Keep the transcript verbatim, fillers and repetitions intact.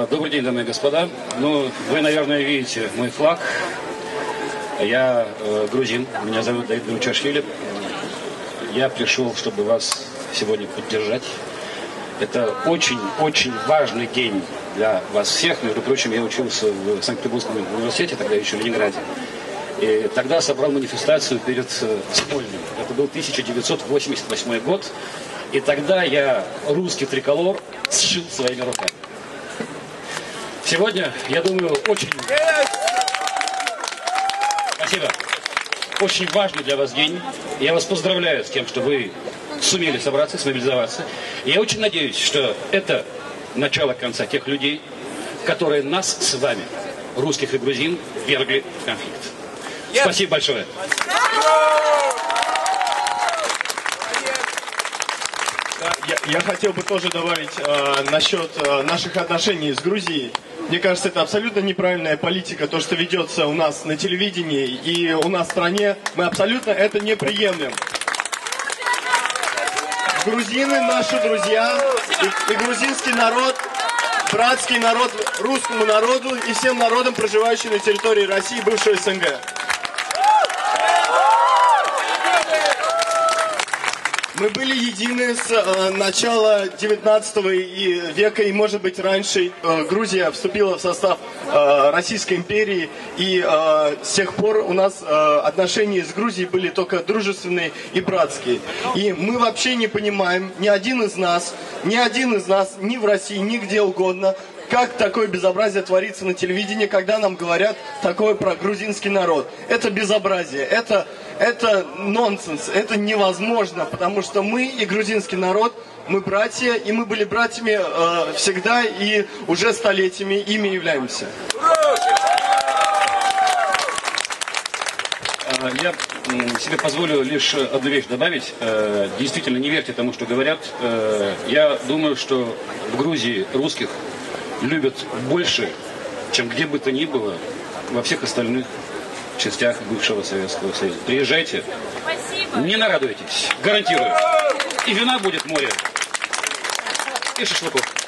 Добрый день, дамы и господа. Ну, вы, наверное, видите мой флаг. Я э, грузин, меня зовут Давид Гручашвили. Я пришел, чтобы вас сегодня поддержать. Это очень-очень важный день для вас всех. Между прочим, я учился в Санкт-Петербургском университете, тогда еще в Ленинграде. И тогда собрал манифестацию перед Смольным. Это был тысяча девятьсот восемьдесят восьмой год. И тогда я русский триколор сшил своими руками. Сегодня, я думаю, очень... Спасибо. Очень важный для вас день. Я вас поздравляю с тем, что вы сумели собраться, смобилизоваться. И я очень надеюсь, что это начало конца тех людей, которые нас с вами, русских и грузин, ввергли в конфликт. Yes. Спасибо большое. Я, я хотел бы тоже добавить э, насчет э, наших отношений с Грузией. Мне кажется, это абсолютно неправильная политика, то, что ведется у нас на телевидении и у нас в стране. Мы абсолютно это не приемлем. Грузины наши друзья, и, и грузинский народ, братский народ русскому народу и всем народам, проживающим на территории России, бывшего СНГ. Мы были едины с э, начала девятнадцатого века и, может быть, раньше. Э, Грузия вступила в состав э, Российской империи, и э, с тех пор у нас э, отношения с Грузией были только дружественные и братские. И мы вообще не понимаем, ни один из нас, ни один из нас, ни в России, ни где угодно, как такое безобразие творится на телевидении, когда нам говорят такое про грузинский народ. Это безобразие, это, это нонсенс, это невозможно, потому что мы и грузинский народ, мы братья, и мы были братьями э, всегда и уже столетиями ими являемся. Я себе позволю лишь одну вещь добавить. Действительно, не верьте тому, что говорят. Я думаю, что в Грузии русских любят больше, чем где бы то ни было во всех остальных частях бывшего Советского Союза. Приезжайте, спасибо. Не нарадуйтесь, гарантирую. И вина будет море, и шашлыков.